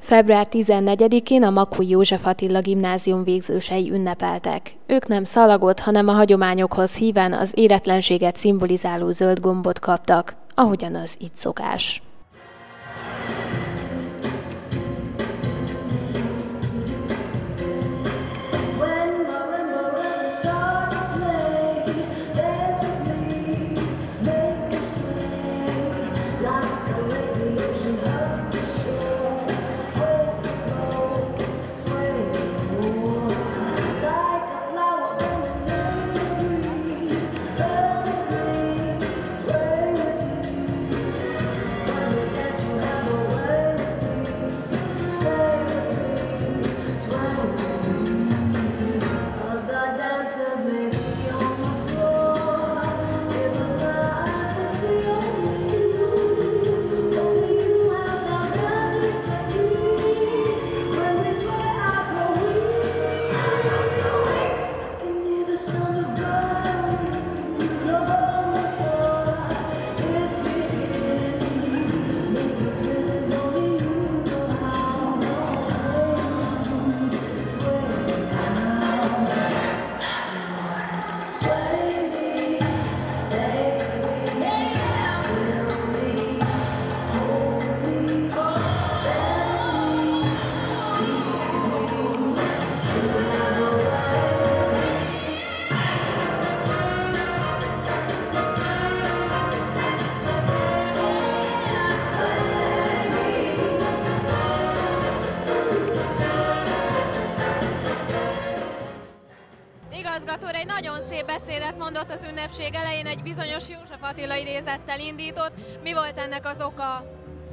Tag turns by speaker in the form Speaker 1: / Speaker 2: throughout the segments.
Speaker 1: Február 14-én a Makói József Attila Gimnázium végzősei ünnepeltek. Ők nem szalagot, hanem a hagyományokhoz híven az éretlenséget szimbolizáló zöld gombot kaptak, ahogyan az itt szokás.
Speaker 2: Igazgató úr egy nagyon szép beszédet mondott az ünnepség elején, egy bizonyos József Attila idézettel indított. Mi volt ennek az oka?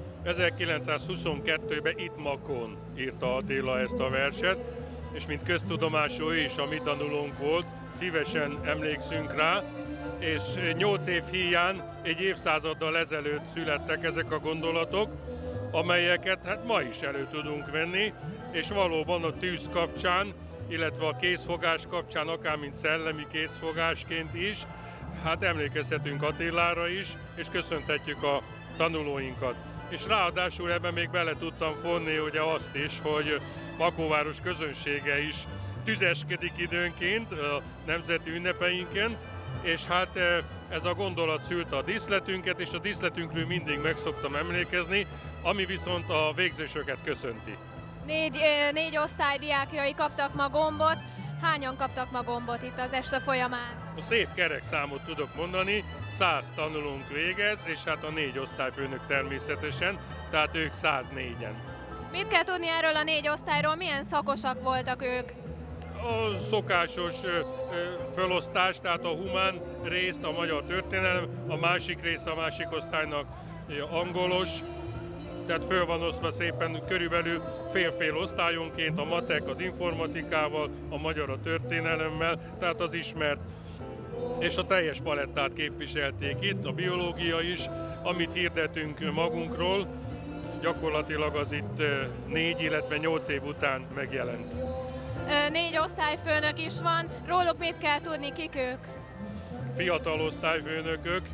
Speaker 3: 1922-ben itt Makón írta Attila ezt a verset, és mint köztudomású is, a mi tanulónk volt, szívesen emlékszünk rá, és 8 év híján egy évszázaddal ezelőtt születtek ezek a gondolatok, amelyeket hát ma is elő tudunk venni, és valóban a tűz kapcsán, illetve a kézfogás kapcsán, akár mint szellemi kézfogásként is, hát emlékezhetünk Attilára is, és köszöntetjük a tanulóinkat. És ráadásul ebben még bele tudtam fonni ugye azt is, hogy Makóváros közönsége is tüzeskedik időnként a nemzeti ünnepeinken, és hát ez a gondolat szülte a díszletünket, és a díszletünkről mindig meg szoktam emlékezni, ami viszont a végzősöket köszönti.
Speaker 2: Négy osztály diákjai kaptak ma gombot. Hányan kaptak ma gombot itt az este folyamán?
Speaker 3: A szép kerek számot tudok mondani, 100 tanulónk végez, és hát a 4 osztályfőnök természetesen, tehát ők 104-en.
Speaker 2: Mit kell tudni erről a 4 osztályról, milyen szakosak voltak ők?
Speaker 3: A szokásos felosztás, tehát a humán részt, a magyar történelem, a másik rész a másik osztálynak angolos, tehát föl van osztva szépen körülbelül fél-fél osztályonként, a matek az informatikával, a magyar a történelemmel, tehát az ismert, és a teljes palettát képviselték itt, a biológia is, amit hirdetünk magunkról, gyakorlatilag az itt 4, illetve 8 év után megjelent.
Speaker 2: 4 osztályfőnök is van, róluk mit kell tudni, kik ők?
Speaker 3: Fiatal osztályfőnökök,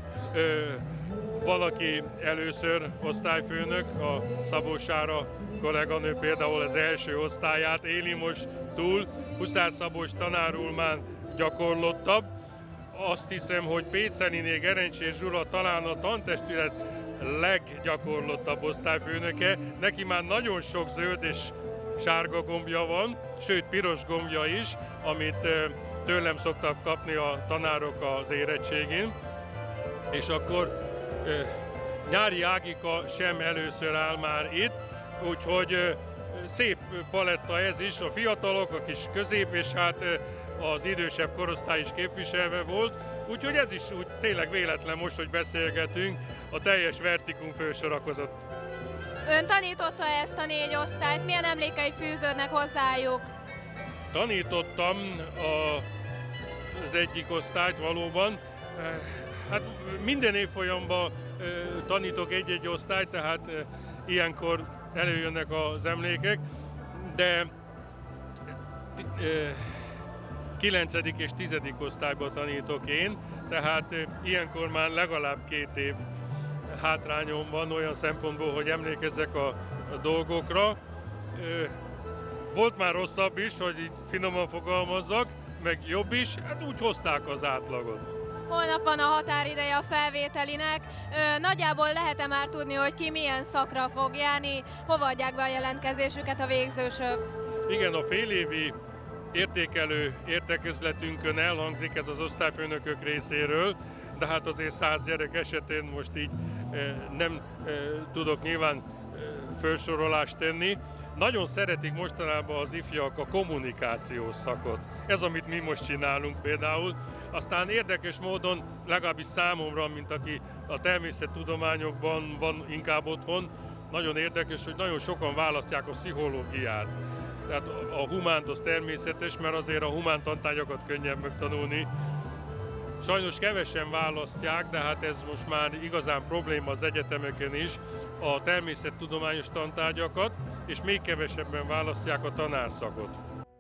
Speaker 3: valaki először osztályfőnök, a Szabó Sára kolléganő például az első osztályát éli most túl, Huszár Szabolcs tanár úr már gyakorlottabb. Azt hiszem, hogy Péceliné Gerencsés Zsula talán a tantestület leggyakorlottabb osztályfőnöke. Neki már nagyon sok zöld és sárga gombja van, sőt piros gombja is, amit tőlem szoktak kapni a tanárok az érettségén. És akkor Nyári Ágika sem először áll már itt, úgyhogy szép paletta ez is, a fiatalok, a kis közép, és hát az idősebb korosztály is képviselve volt, úgyhogy ez is úgy tényleg véletlen most, hogy beszélgetünk, a teljes vertikum fölsorakozott.
Speaker 2: Ön tanította ezt a 4 osztályt, milyen emlékei fűződnek hozzájuk?
Speaker 3: Tanítottam az egyik osztályt valóban. Hát minden évfolyamban tanítok egy-egy osztályt, tehát ilyenkor előjönnek az emlékek, de 9. és 10. osztályban tanítok én, tehát ilyenkor már legalább 2 év hátrányom van olyan szempontból, hogy emlékezzek a dolgokra, Volt már rosszabb is, hogy így finoman fogalmazzak, meg jobb is, hát úgy hozták az átlagot.
Speaker 2: Holnap van a határideje a felvételinek. Nagyjából lehet-e már tudni, hogy ki milyen szakra fog járni, hova adják be a jelentkezésüket a végzősök?
Speaker 3: Igen, a félévi értékelő értekezletünkön elhangzik ez az osztályfőnökök részéről, de hát azért 100 gyerek esetén most így nem tudok nyilván felsorolást tenni. Nagyon szeretik mostanában az ifjak a kommunikációs szakot. Ez, amit mi most csinálunk például. Aztán érdekes módon, legalábbis számomra, mint aki a természettudományokban van inkább otthon, nagyon érdekes, hogy nagyon sokan választják a pszichológiát. Tehát a humánt az természetes, mert azért a humán tantárgyakat könnyebb megtanulni. Sajnos kevesen választják, de hát ez most már igazán probléma az egyetemeken is, a természettudományos tantárgyakat, és még kevesebben választják a tanárszakot.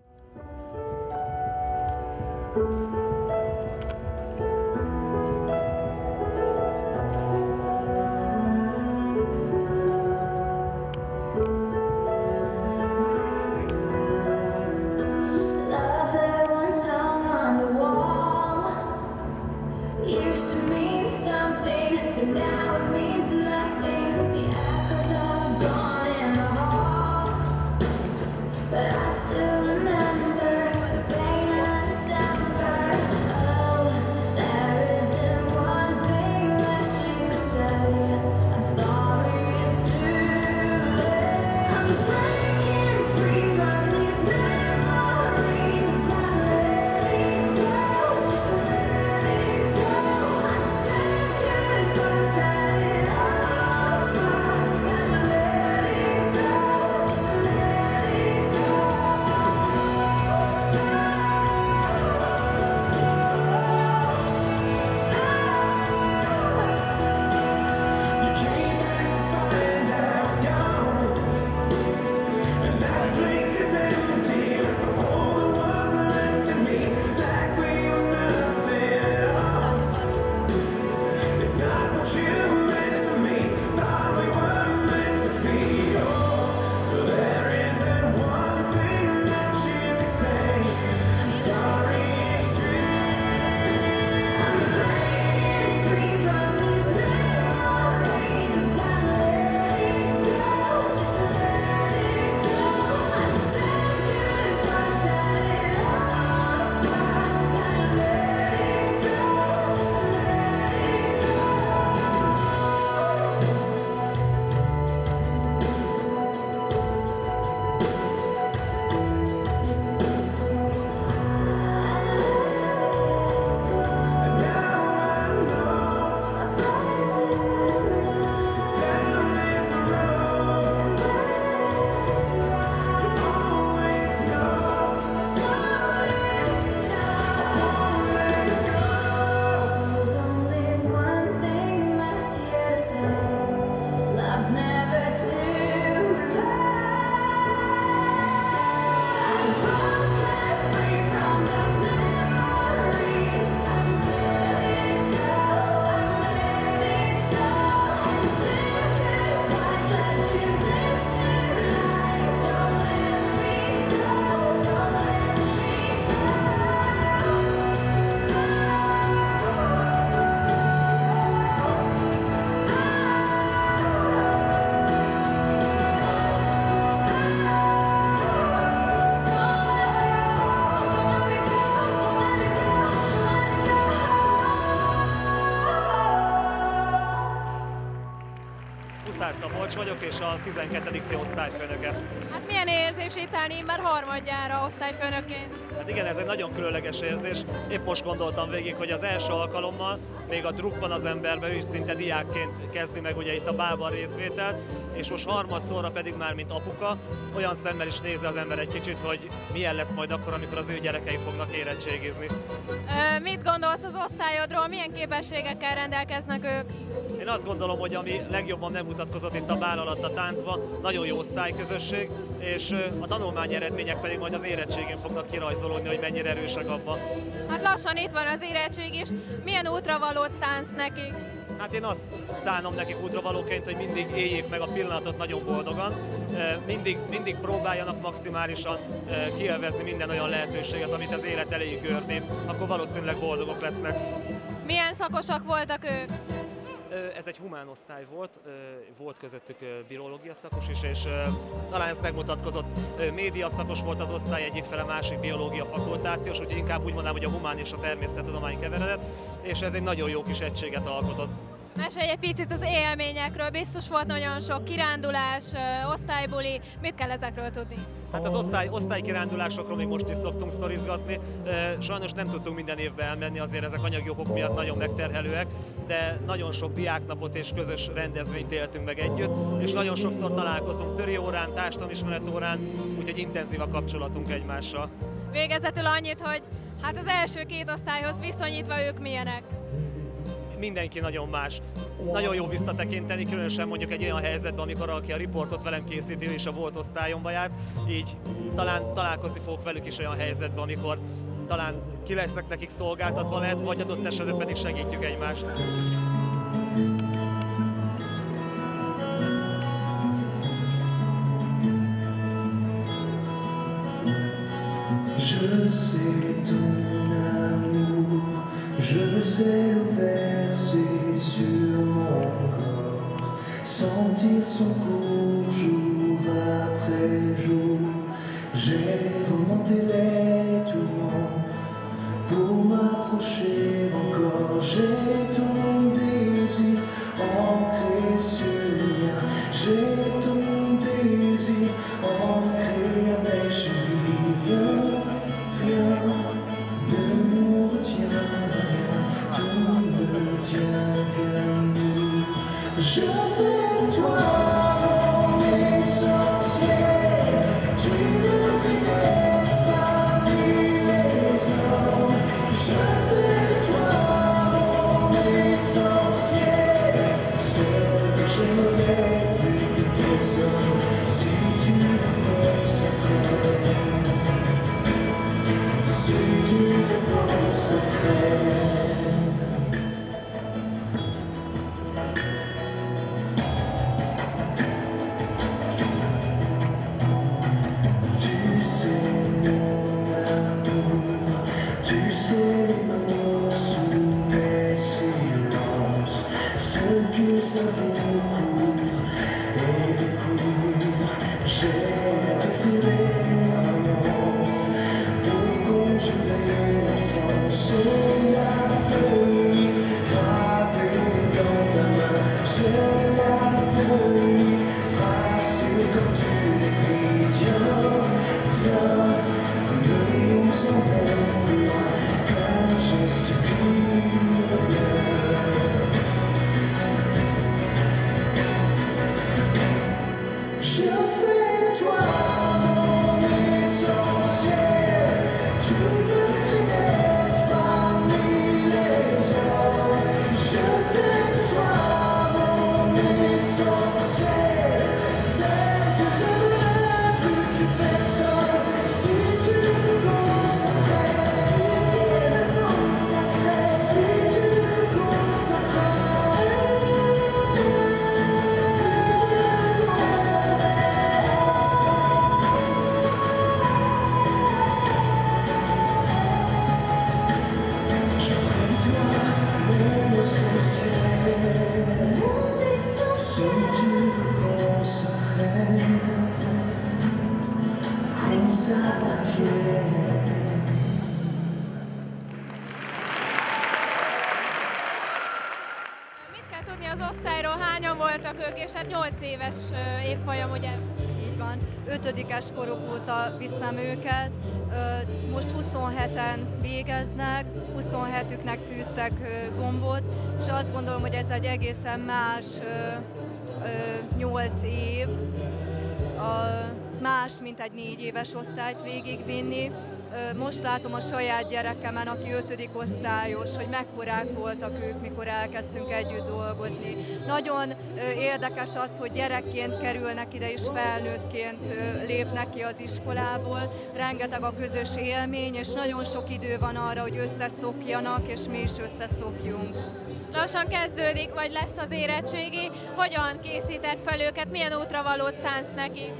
Speaker 4: Szabolcs vagyok, és a 12. C osztályfőnöke.
Speaker 2: Hát milyen érzés itt állni már harmadjára osztályfőnökként?
Speaker 4: Hát igen, ez egy nagyon különleges érzés. Épp most gondoltam végig, hogy az első alkalommal még a druk van az emberben, ő is szinte diákként kezdi meg ugye itt a bálban részvételt, és most harmadszorra pedig már mint apuka, olyan szemmel is nézi az ember egy kicsit, hogy milyen lesz majd akkor, amikor az ő gyerekei fognak érettségizni.
Speaker 2: Mit gondolsz az osztályodról, milyen képességekkel rendelkeznek ők?
Speaker 4: Én azt gondolom, hogy ami legjobban megmutatkozott itt a bál alatt a táncban, nagyon jó osztályközösség, és a tanulmány eredmények pedig majd az érettségén fognak kirajzolódni, hogy mennyire erősek abban.
Speaker 2: Hát lassan itt van az érettség is. Milyen útravalót szánsz nekik?
Speaker 4: Hát én azt szánom nekik útravalóként, hogy mindig éljék meg a pillanatot nagyon boldogan, mindig próbáljanak maximálisan kielvezni minden olyan lehetőséget, amit az élet eléjük gördít, akkor valószínűleg boldogok lesznek.
Speaker 2: Milyen szakosak voltak ők?
Speaker 4: Ez egy humán osztály volt közöttük biológia szakos is, és talán ez megmutatkozott. Média szakos volt az osztály egyik fele, másik biológia fakultációs, úgyhogy inkább úgy mondanám, hogy a humán és a természettudomány keveredett, és ez egy nagyon jó kis egységet alkotott.
Speaker 2: Mesélj egy picit az élményekről, biztos volt nagyon sok kirándulás, osztálybuli, mit kell ezekről tudni?
Speaker 4: Hát az osztálykirándulásokról még most is szoktunk sztorizgatni, sajnos nem tudtunk minden évben elmenni, azért ezek anyagi okok miatt nagyon megterhelőek, de nagyon sok diáknapot és közös rendezvényt éltünk meg együtt, és nagyon sokszor találkozunk töri órán, társadalomismeret órán, úgyhogy intenzív a kapcsolatunk egymással.
Speaker 2: Végezetül annyit, hogy hát az első két osztályhoz viszonyítva ők milyenek?
Speaker 4: Mindenki nagyon más. Nagyon jó visszatekinteni, különösen mondjuk egy olyan helyzetben, amikor aki a riportot velem készíti, ő is a volt osztályomba járt, így talán találkozni fogok velük is olyan helyzetben, amikor talán ki lesznek nekik szolgáltatva lehet, vagy adott esetben pedig segítjük egymást.
Speaker 5: Je sais ton amour, je sais le verser sur mon corps, sentir son cours jour après jour. J'ai remonté les tourments pour m'approcher encore. J'ai ton désir ancré sur le mien. J'ai ton désir ancré à mes chevilles. Viens, ne nous retiens rien, tout ne tient qu'à nous. Je fais de toi mon essentiel, tu ne connais parmi les hommes. Je fais de toi mon essentiel, celle que j'aimerais plus que personne, si tu me consacrais. Si tu me consacrais. Tu sais mon amour, tu sais les mots sous mes silences, ce que ça vous couvre et découvre. J'ai à te faire croyance pour conjurer l'ensemble. J'ai la folie gravée dans ta main, j'ai la folie tracée comme tu l'écris. Viens, ne nous emmenons plus loin qu'un geste qui revient. Je fais de toi mon essentiel, tu me fais parmi les hommes. Je fais de toi mon essentiel, celle que j'aimerais plus que personne. Si tu me consacrais, si tu me consacrais, si tu me consacrais, si tu me consacrais. Je ferai de toi mon essentiel, si tu me consacrais, consacrais.
Speaker 2: Mit kell tudni az osztályról, hányan voltak ők, és hát 8 éves évfolyam, ugye?
Speaker 6: Így van, 5-es koruk óta viszem őket, most 27-en végeznek, 27-üknek tűztek gombot, és azt gondolom, hogy ez egy egészen más 8 év, más, mint egy 4 éves osztályt végigvinni. Most látom a saját gyerekemen, aki 5. osztályos, hogy mekkorák voltak ők, mikor elkezdtünk együtt dolgozni. Nagyon érdekes az, hogy gyerekként kerülnek ide, és felnőttként lépnek ki az iskolából. Rengeteg a közös élmény, és nagyon sok idő van arra, hogy összeszokjanak, és mi is összeszokjunk.
Speaker 2: Lassan kezdődik, vagy lesz az érettségi. Hogyan készített fel őket, milyen útravalót szánsz neki?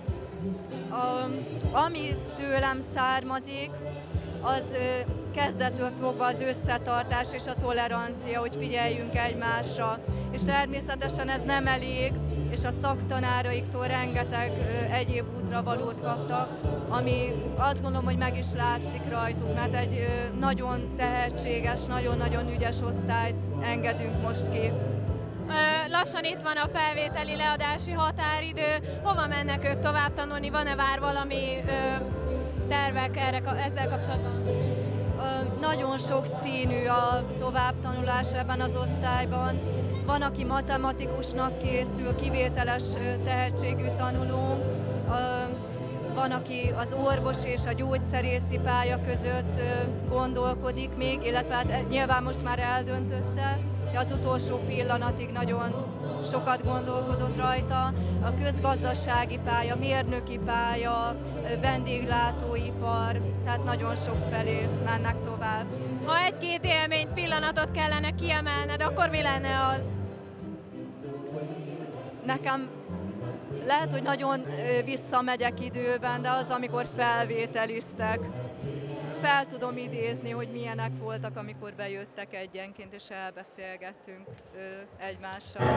Speaker 6: Ami tőlem származik, az kezdettől fogva az összetartás és a tolerancia, hogy figyeljünk egymásra. És természetesen ez nem elég, és a szaktanáraiktól rengeteg egyéb útravalót kaptak, ami azt gondolom, hogy meg is látszik rajtuk, mert egy nagyon tehetséges, nagyon-nagyon ügyes osztályt engedünk most ki.
Speaker 2: Lassan itt van a felvételi leadási határidő. Hova mennek ők tovább tanulni? Van-e vár valami tervek ezzel kapcsolatban?
Speaker 6: Nagyon sok színű a továbbtanulás ebben az osztályban. Van, aki matematikusnak készül, kivételes tehetségű tanuló. Van, aki az orvos és a gyógyszerészi pálya között gondolkodik még, illetve hát nyilván most már eldöntötte, de az utolsó pillanatig nagyon sokat gondolkodott rajta. A közgazdasági pálya, mérnöki pálya, vendéglátóipar, tehát nagyon sok felé mennek tovább.
Speaker 2: Ha egy-két élményt, pillanatot kellene kiemelned, akkor mi lenne az?
Speaker 6: Nekem lehet, hogy nagyon visszamegyek időben, de az, amikor felvételiztek. Fel tudom idézni, hogy milyenek voltak, amikor bejöttek egyenként, és elbeszélgettünk egymással.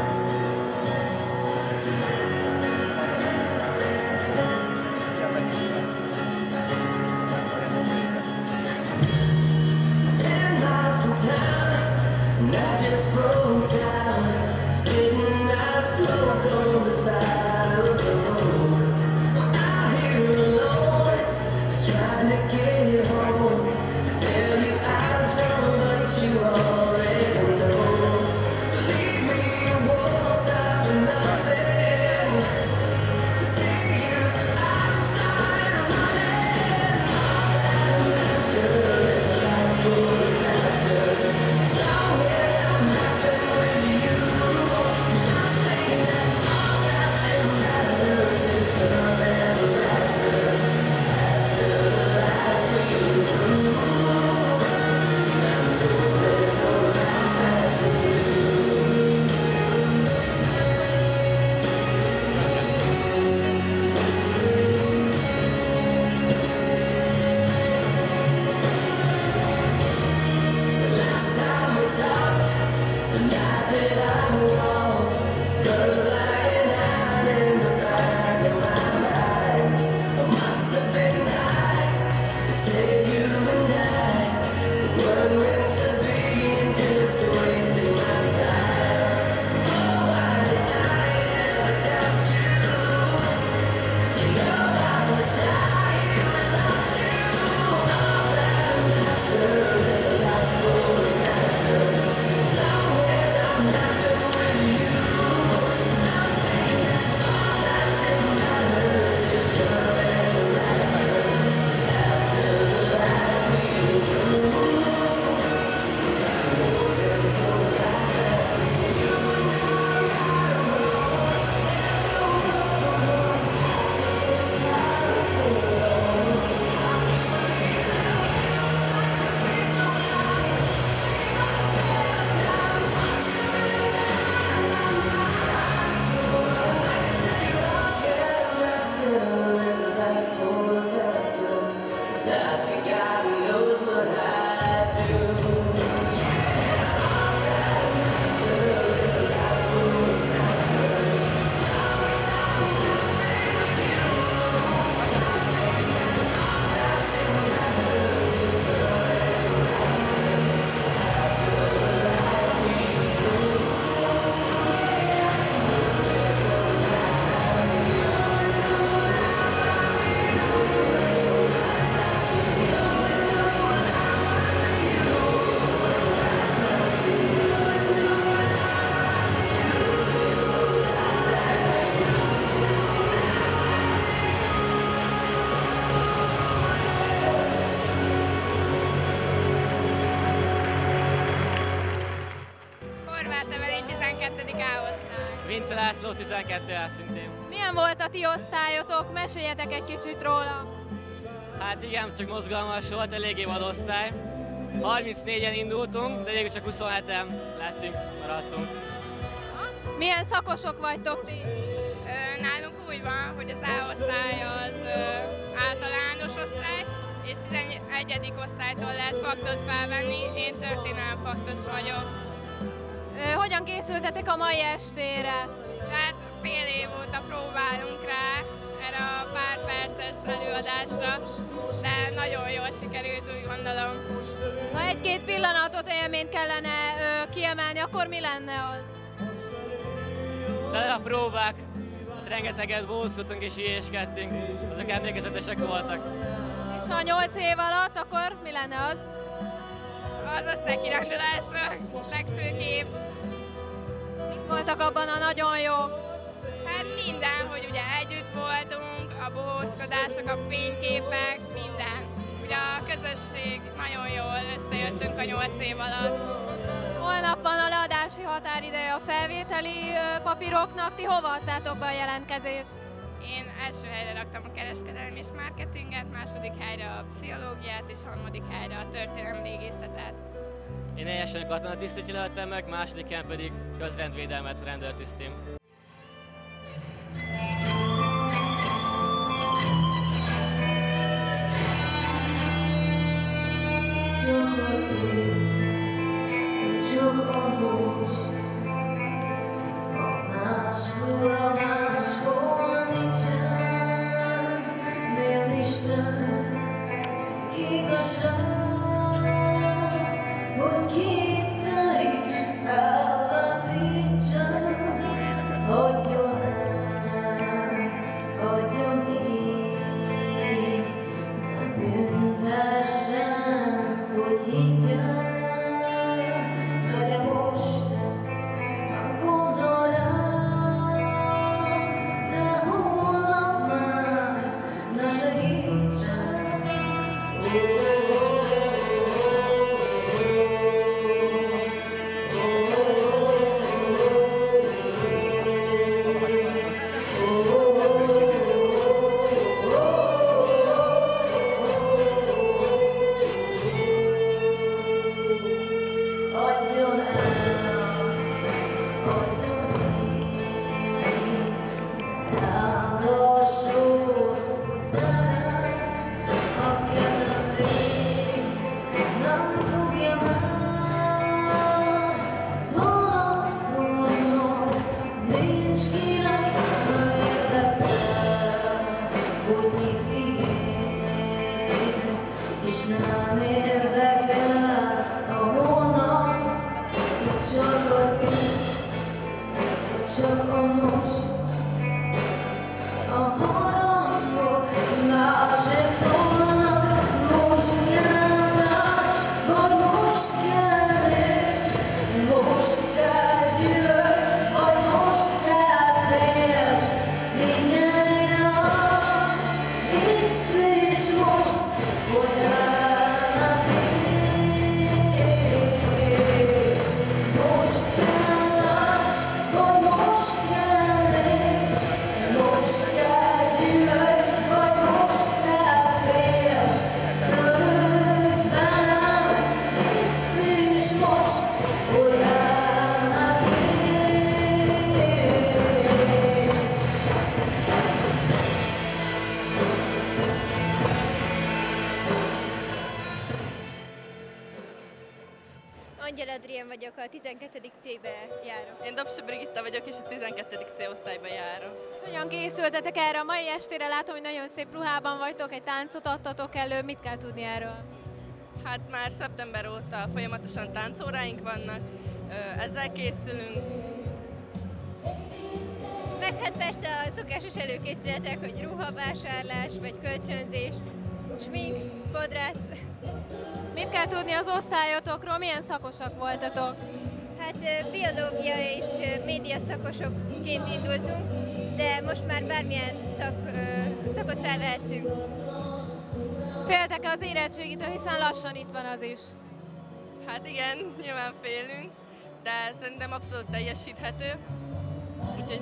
Speaker 7: Vince László, 12A szintén.
Speaker 2: Milyen volt a ti osztályotok? Meséljetek egy kicsit róla.
Speaker 7: Hát igen, csak mozgalmas volt, eléggé vadosztály. 34-en indultunk, de végül csak 27-en lettünk, maradtunk.
Speaker 2: Milyen szakosok vagytok ti?
Speaker 8: Nálunk úgy van, hogy az A-osztály az általános osztály, és 11. osztálytól lehet faktot felvenni, én történelem faktos vagyok.
Speaker 2: Hogyan készültetek a mai estére?
Speaker 8: Hát fél év óta próbálunk rá erre a pár perces előadásra, de nagyon jól sikerült, úgy gondolom.
Speaker 2: Ha egy-két pillanatot, élményt kellene kiemelni, akkor mi lenne az?
Speaker 7: De a próbák, hát rengeteget bózkodtunk és hülyéskedtünk, azok emlékezetesek voltak.
Speaker 2: És ha 8 év alatt, akkor mi lenne az?
Speaker 8: Az osztálykirándulásra legfőképp.
Speaker 2: Mik voltak abban a nagyon jó?
Speaker 8: Hát minden, hogy ugye együtt voltunk, a bohózkodások, a fényképek, minden. Ugye a közösség, nagyon jól összejöttünk a 8 év alatt.
Speaker 2: Holnap van a leadási határideje a felvételi papíroknak. Ti hova adtátok be a jelentkezést?
Speaker 8: Én első helyre raktam a kereskedelmi és marketinget, második helyre a pszichológiát és harmadik helyre a történelem régészetet.
Speaker 7: Én teljesen katonatisztit jelöltem meg, másodikán pedig közrendvédelmet, rendőrtisztim.
Speaker 5: Csak a most, a máshol nincsen, milyen Isten képes rá, hogy kétszer is elveszítsen, adjon el, adjon így, ne büntessen, hogy higgyen. De most gondolj rám, de holnap már ne segítsen. És nem érdekel a holnap, csak a itt, csak a most. A harangok már sem szólnak, most kell láss, vagy most kell érts, most kell gyűlölj, vagy most kell félts. Figyelj rám, itt és most, hogy állnak és most kell láss, vagy most kell érts, most kell gyűlölj, vagy most kell félts. Törődj velem, itt és most, hogy állnak és
Speaker 9: Angyal Adrien vagyok, a 12. C-be járok.
Speaker 8: Én Dobsa Brigitta vagyok, és a 12. C osztályba járok.
Speaker 2: Hogyan készültetek erre a mai estére? Látom, hogy nagyon szép ruhában vagytok, egy táncot adtatok elő. Mit kell tudni erről?
Speaker 8: Hát már szeptember óta folyamatosan táncóráink vannak, ezzel készülünk.
Speaker 9: Meg hát persze a szokásos előkészületek, hogy ruhavásárlás, vagy kölcsönzés, smink, fodrász.
Speaker 2: Mit kell tudni az osztályotokról? Milyen szakosak voltatok?
Speaker 9: Hát biológia és média szakosokként indultunk, de most már bármilyen szakot felvehettünk.
Speaker 2: Féltek-e az érettségitől, hiszen lassan itt van az is?
Speaker 8: Hát igen, nyilván félünk, de szerintem abszolút teljesíthető. Úgyhogy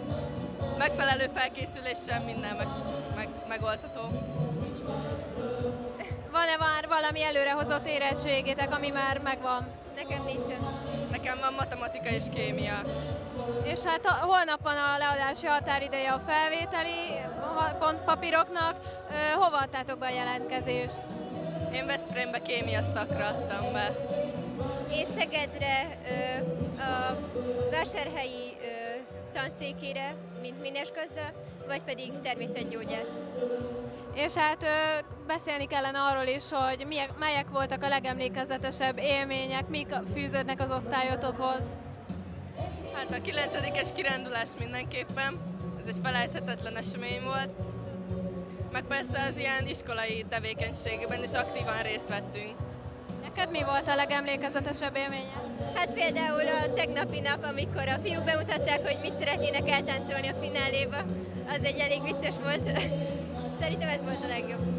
Speaker 8: megfelelő felkészüléssel minden megoldható.
Speaker 2: Van-e már valami előrehozott érettségétek, ami már megvan?
Speaker 9: Nekem nincsen.
Speaker 8: Nekem van matematika és kémia.
Speaker 2: És hát holnap van a leadási határideje a felvételi papíroknak. Hova adtátok be a jelentkezést?
Speaker 8: Én Veszprémbe kémia szakra adtam be.
Speaker 9: Én Szegedre a vásárhelyi tanszékére, mint Minesgazda, vagy pedig természetgyógyász.
Speaker 2: És hát beszélni kellene arról is, hogy melyek voltak a legemlékezetesebb élmények, mik fűződnek az osztályotokhoz.
Speaker 8: Hát a 9-es kirándulás mindenképpen, ez egy felejthetetlen esemény volt. Meg persze az ilyen iskolai tevékenységben is aktívan részt vettünk.
Speaker 2: Neked mi volt a legemlékezetesebb élményed?
Speaker 9: Hát például a tegnapi nap, amikor a fiúk bemutatták, hogy mit szeretnének eltáncolni a fináléba, az egy elég vicces volt. Szerintem ez volt a legjobb.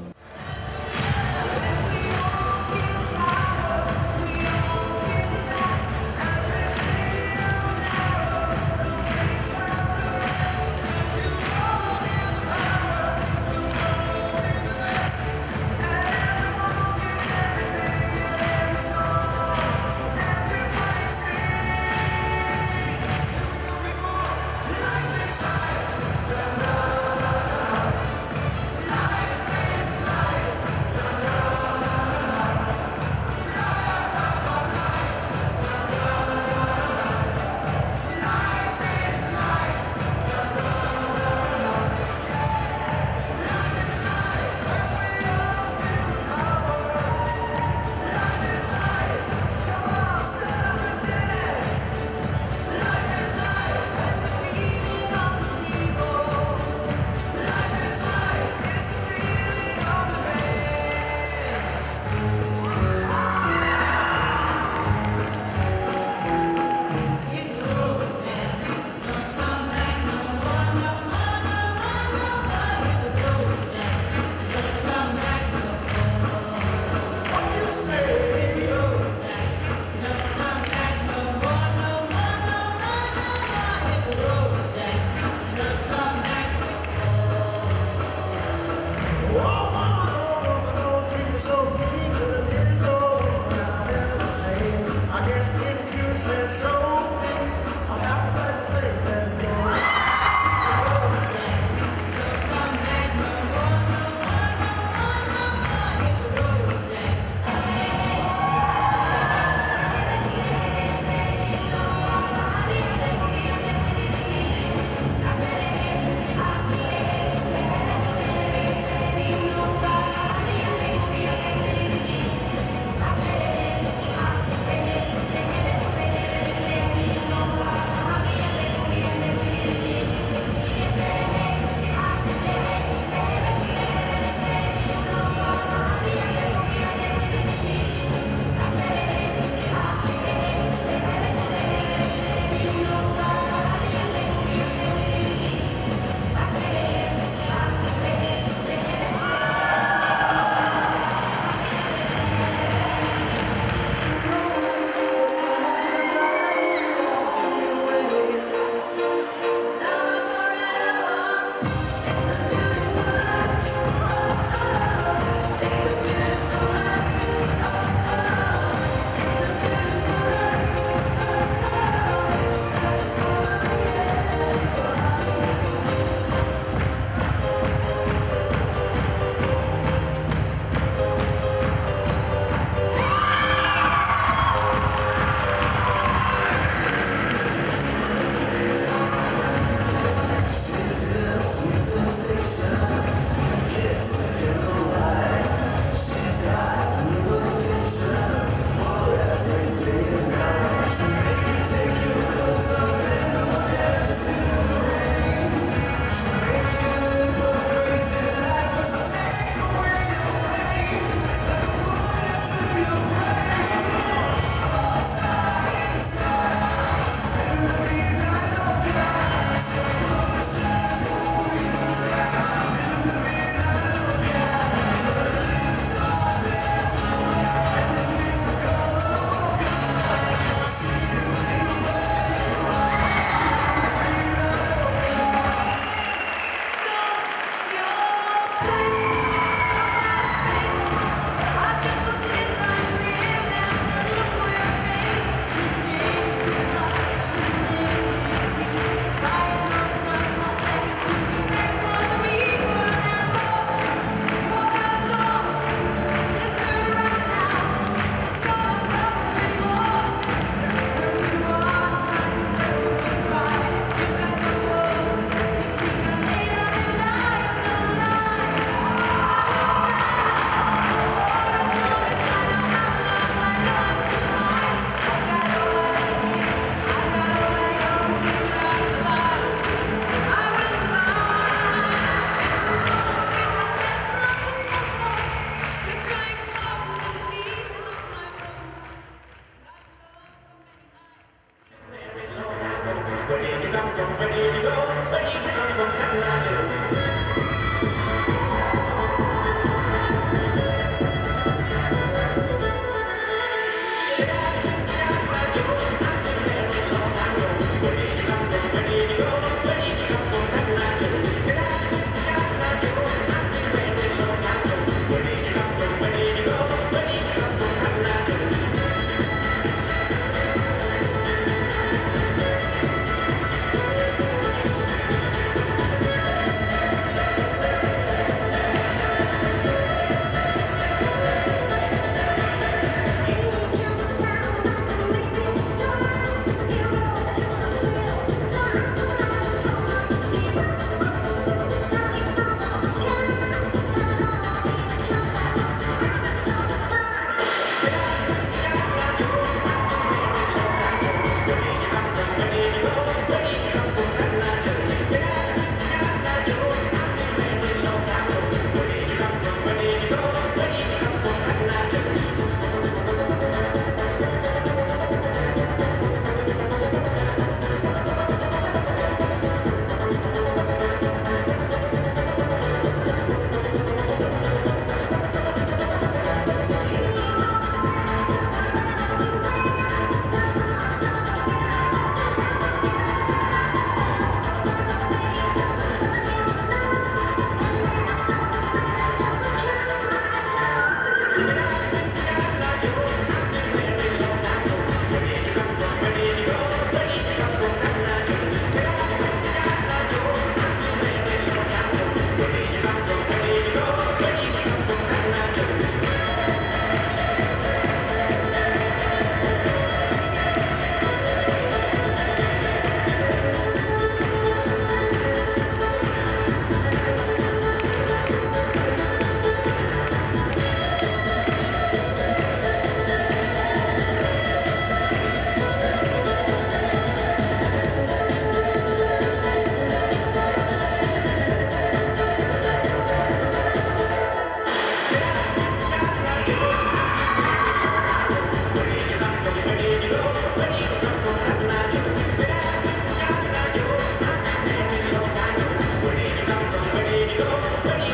Speaker 5: Ready